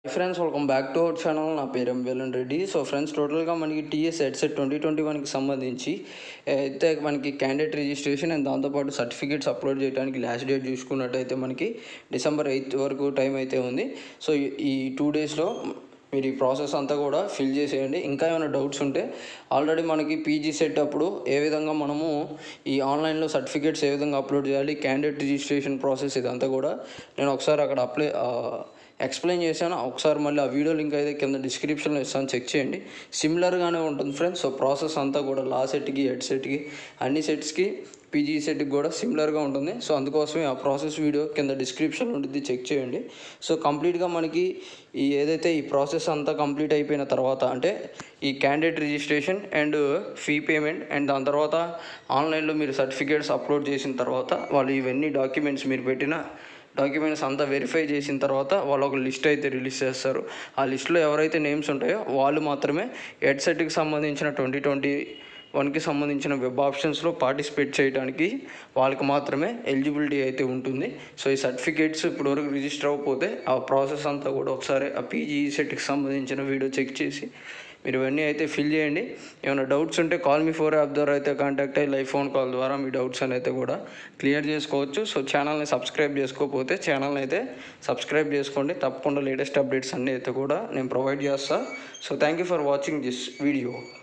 Friends welcome back to our channel. నా పేరు Mvlnreddy. So friends, టోటల్గా మనకి TSEDCET 2021కి సంబంధించి అయితే మనకి క్యాండిడేట్ రిజిస్ట్రేషన్ అండ్ దాంతోపాటు సర్టిఫికేట్స్ అప్లోడ్ చేయడానికి లాస్ట్ డేట్ చూసుకున్నట్టయితే మనకి December 8th వరకు టైం అయితే ఉంది. సో ఈ 2 డేస్లో మీరు ఈ ప్రాసెస్ అంతా కూడా ఫిల్ చేసేయండి. ఇంకా ఏమైనా డౌట్స్ ఉంటే ఆల్రెడీ మనకి పీజీ సెట్ అప్పుడు ఏ విధంగా మనము ఈ ఆన్లైన్లో సర్టిఫికేట్స్ ఏ విధంగా అప్లోడ్ చేయాలి, క్యాండిడేట్ రిజిస్ట్రేషన్ ప్రాసెస్ ఇదంతా కూడా నేను ఒకసారి అక్కడ ఎక్స్ప్లెయిన్ చేశాను. ఒకసారి మళ్ళీ ఆ వీడియో లింక్ అయితే కింద డిస్క్రిప్షన్లో ఇస్తాను, చెక్ చేయండి. సిమిలర్గానే ఉంటుంది ఫ్రెండ్స్. సో ప్రాసెస్ అంతా కూడా లా సెట్కి, EDCETకి, అన్ని సెట్స్కి, పీజీ సెట్కి కూడా సిమిలర్గా ఉంటుంది. సో అందుకోసమే ఆ ప్రాసెస్ వీడియో కింద డిస్క్రిప్షన్లో ఉంటుంది, చెక్ చేయండి. సో కంప్లీట్గా మనకి ఏదైతే ఈ ప్రాసెస్ అంతా కంప్లీట్ అయిపోయిన తర్వాత, అంటే ఈ candidate registration and fee payment and దాని తర్వాత ఆన్లైన్లో మీరు సర్టిఫికేట్స్ అప్లోడ్ చేసిన తర్వాత వాళ్ళు ఇవన్నీ డాక్యుమెంట్స్, మీరు పెట్టిన డాక్యుమెంట్స్ అంతా వెరిఫై చేసిన తర్వాత వాళ్ళు ఒక లిస్ట్ అయితే రిలీజ్ చేస్తారు. ఆ లిస్ట్లో ఎవరైతే నేమ్స్ ఉంటాయో వాళ్ళు మాత్రమే EDCETకి సంబంధించిన 2021కి సంబంధించిన వెబ్ ఆప్షన్స్లో పార్టిసిపేట్ చేయడానికి వాళ్ళకి మాత్రమే ఎలిజిబిలిటీ అయితే ఉంటుంది. సో ఈ సర్టిఫికేట్స్ ఇప్పటివరకు రిజిస్టర్ అవ్వకపోతే ఆ ప్రాసెస్ అంతా కూడా ఒకసారి ఆ పీజీ సెట్కి సంబంధించిన వీడియో చెక్ చేసి మీరు ఇవన్నీ అయితే ఫిల్ చేయండి. ఏమైనా డౌట్స్ ఉంటే కాల్ మీ 4 యాప్ ద్వారా అయితే కాంటాక్ట్ అయ్యి లైవ్ ఫోన్ కాల్ ద్వారా మీ డౌట్స్ అని అయితే కూడా క్లియర్ చేసుకోవచ్చు. సో ఛానల్ని సబ్స్క్రైబ్ చేసుకోకపోతే ఛానల్ని అయితే సబ్స్క్రైబ్ చేసుకోండి. తప్పకుండా లేటెస్ట్ అప్డేట్స్ అన్నీ అయితే కూడా నేను ప్రొవైడ్ చేస్తాను. So thank you for watching this video.